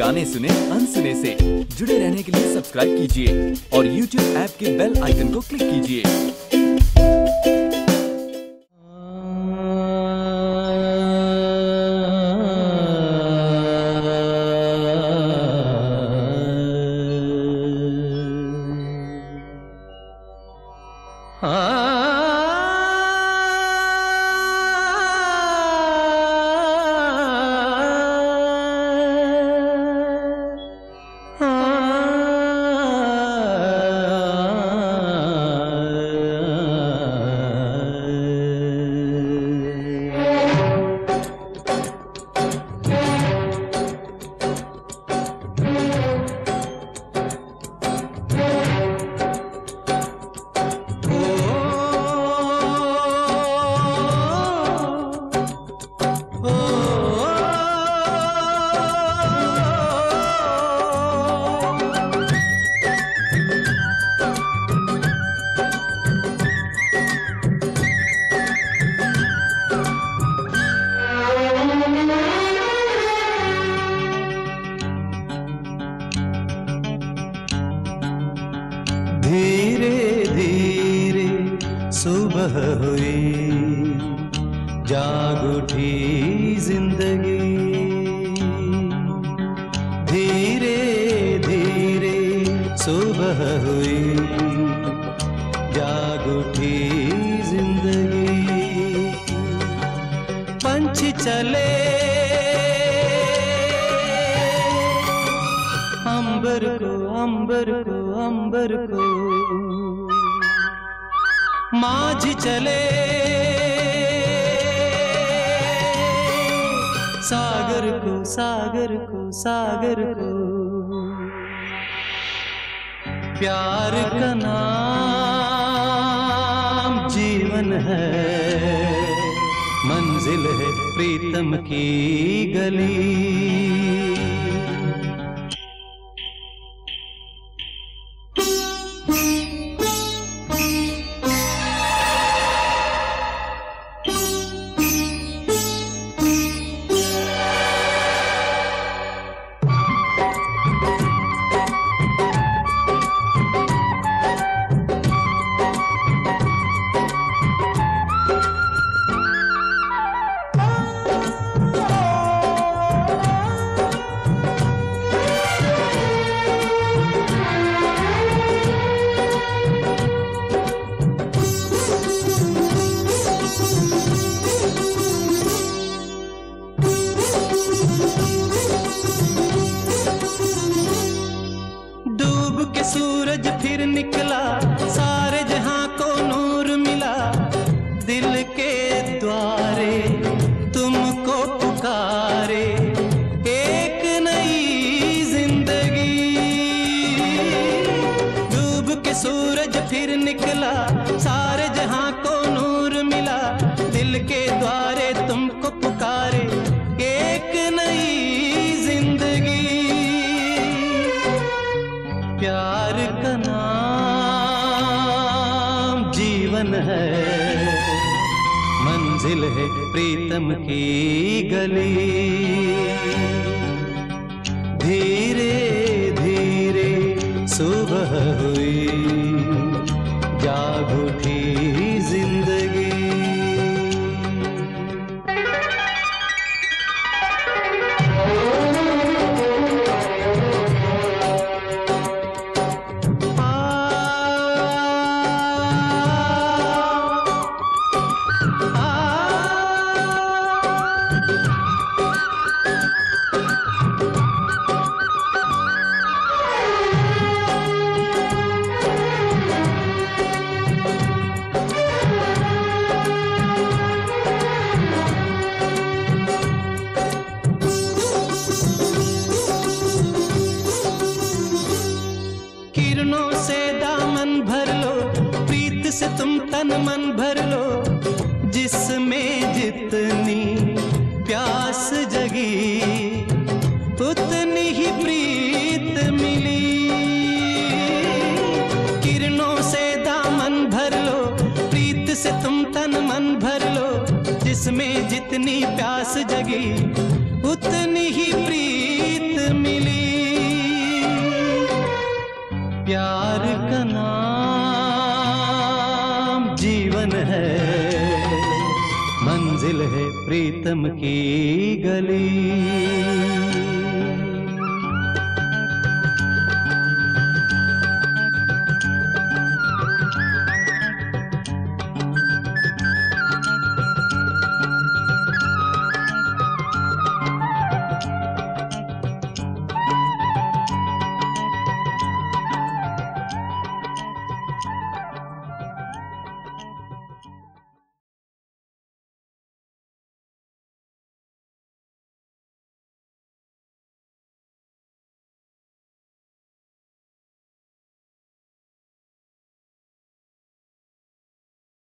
गाने सुने अनसुने से। जुड़े रहने के लिए सब्सक्राइब कीजिए और YouTube ऐप के बेल आइकन को क्लिक कीजिए। धीरे धीरे सुबह हुई, जाग उठी जिंदगी। धीरे धीरे सुबह हुई, जाग उठी जिंदगी। पंछी चले अंबर को अंबर को अंबर को, माझी चले सागर को सागर को सागर को। प्यार का नाम जीवन है, मंजिल है प्रीतम की गली। सूरज फिर निकला, सारे जहां को नूर मिला। दिल के द्वारे तुमको पुकारे एक नई जिंदगी। डूब के सूरज फिर निकला, सारे जहां को नूर मिला। दिल के द्वारे तुमको पुकारे एक नई जिंदगी। प्यार का नाम जीवन है, मंजिल है प्रीतम की गली। धीरे धीरे सुबह हुई, जाग उठी जिंदगी। किरणों से दामन भर लो, प्रीत से तुम तन मन भर लो। जिसमें जितनी प्यास जगी, उतनी ही प्रीत मिली। किरणों से दामन भर लो, प्रीत से तुम तन मन भर लो। जिसमें जितनी प्यास जगी, उतनी ही प्रीत मिली। प्रीतम की गली।